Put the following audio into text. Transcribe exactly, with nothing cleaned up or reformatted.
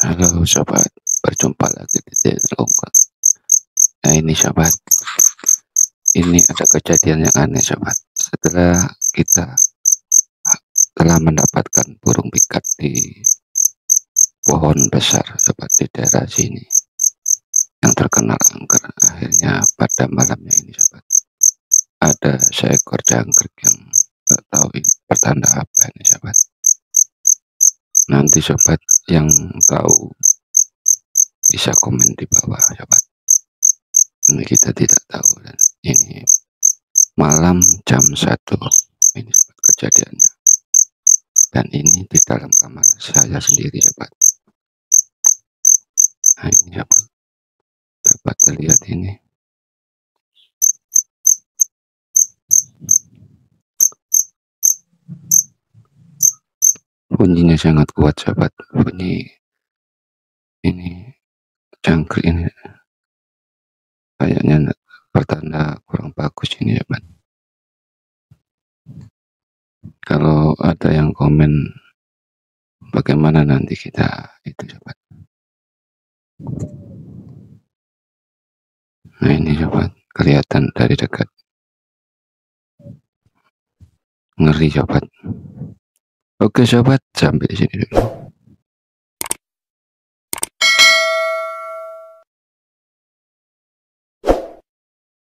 Halo sobat, berjumpa lagi di channel Ungkap. Nah ini sobat, ini ada kejadian yang aneh sobat. Setelah kita telah mendapatkan burung pikat di pohon besar sobat di daerah sini yang terkenal angker, akhirnya pada malamnya ini sobat, ada seekor jangkrik yang tak tahu ini pertanda apa ini sobat. Nanti sobat yang tahu bisa komen di bawah sobat. Ini kita tidak tahu, dan ini malam jam satu ini sobat kejadiannya, dan ini di dalam kamar saya sendiri sobat. Nah ini sobat, dapat terlihat ini bunyinya sangat kuat sobat. Bunyi ini jangkrik ini kayaknya pertanda kurang bagus ini sobat. Kalau ada yang komen bagaimana nanti kita itu sobat. Nah ini sobat, kelihatan dari dekat, ngeri sobat. Oke sobat, sampai di sini dulu.